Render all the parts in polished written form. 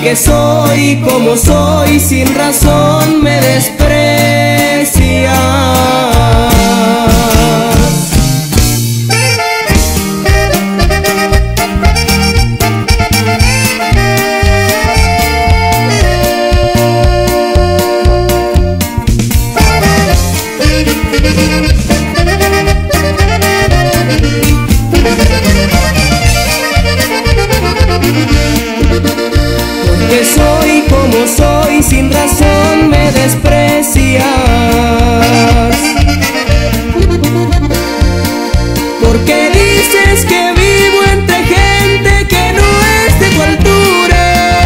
porque soy como soy, sin razón me desprecias. Porque soy como soy, sin razón me desprecias. Porque dices que vivo entre gente que no es de tu altura.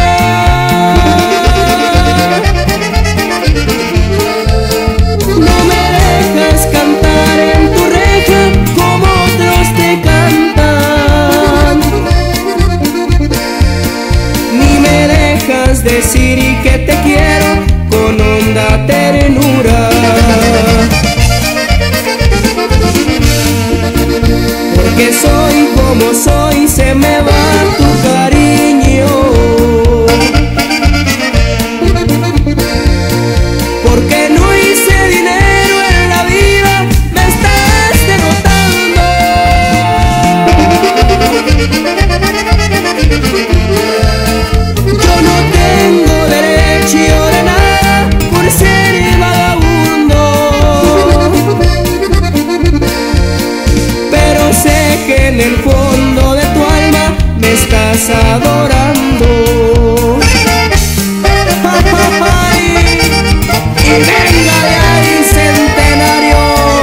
No me dejas cantar en tu reja como otros te cantan, ni me dejas decir y que te quiero con honda ternura. Porque soy como soy, se me va tu cariño. Porque no hice dinero en la vida, me estás derrotando. Yo no tengo derecho de nada por ser vagabundo, pero sé que en el fondo de tu alma me estás adorando. Ay, y venga de ahí, Centenario.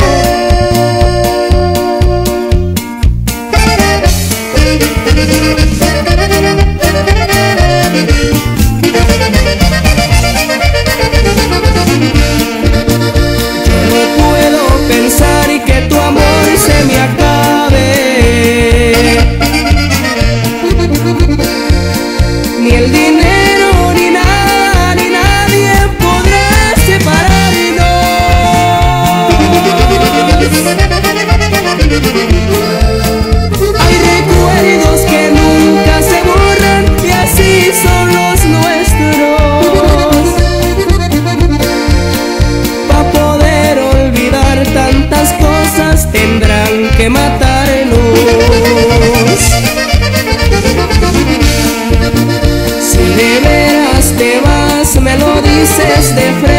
Yo no puedo pensar y que tu amor se me acabe, ni el dinero ni nada ni nadie podrá separarnos. Hay recuerdos que nunca se borran y así son los nuestros. Pa' poder olvidar tantas cosas tendrán que matarnos. Si de veras te vas, me lo dices de frente.